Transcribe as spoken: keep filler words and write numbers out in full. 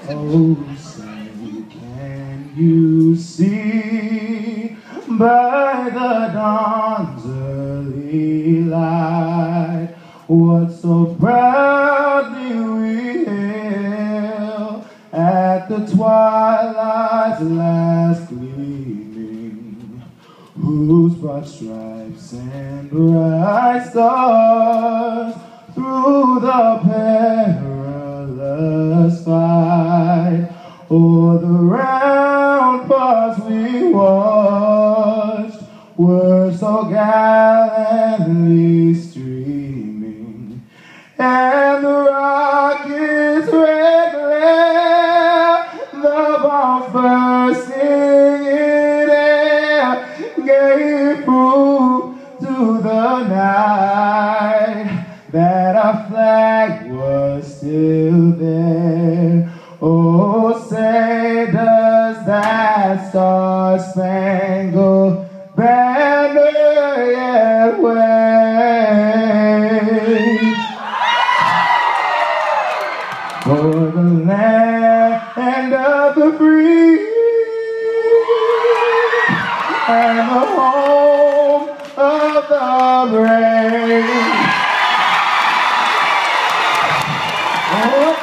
Oh, say, can you see by the dawn's early light what so proudly we hailed at the twilight's last gleaming, whose broad stripes and bright stars through the perilous fight o'er the ramparts we watched were so gallantly streaming, and the rocket's red glare, the bombs bursting in air, gave proof to the night that our flag was still there. Oh, say, does that star-spangled banner yet wave for the land of the free and the home of the brave? Oh,